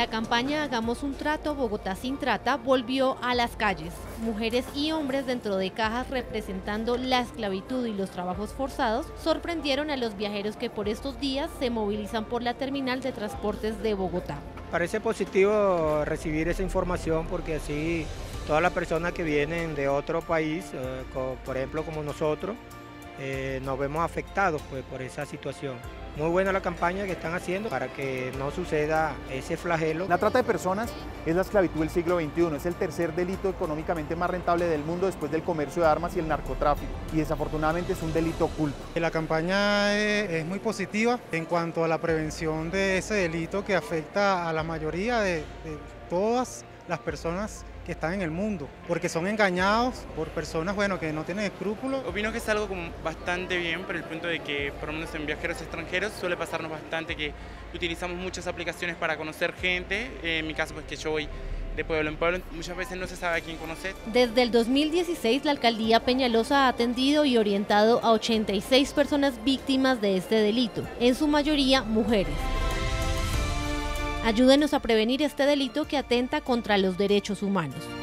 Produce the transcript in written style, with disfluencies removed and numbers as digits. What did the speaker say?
La campaña Hagamos un trato, Bogotá sin trata volvió a las calles. Mujeres y hombres dentro de cajas representando la esclavitud y los trabajos forzados sorprendieron a los viajeros que por estos días se movilizan por la terminal de transportes de Bogotá. Parece positivo recibir esa información porque así todas las personas que vienen de otro país, por ejemplo como nosotros, nos vemos afectados pues, por esa situación. Muy buena la campaña que están haciendo para que no suceda ese flagelo. La trata de personas es la esclavitud del siglo XXI, es el tercer delito económicamente más rentable del mundo después del comercio de armas y el narcotráfico, y desafortunadamente es un delito oculto. La campaña es muy positiva en cuanto a la prevención de ese delito que afecta a la mayoría de todas las personas que están en el mundo, porque son engañados por personas que no tienen escrúpulos. Opino que es algo como bastante bien por el punto de que, por lo menos en viajeros extranjeros, suele pasarnos bastante que utilizamos muchas aplicaciones para conocer gente. En mi caso, pues que yo voy de pueblo en pueblo, muchas veces no se sabe a quién conocer. Desde el 2016, la alcaldía Peñalosa ha atendido y orientado a 86 personas víctimas de este delito, en su mayoría mujeres. Ayúdenos a prevenir este delito que atenta contra los derechos humanos.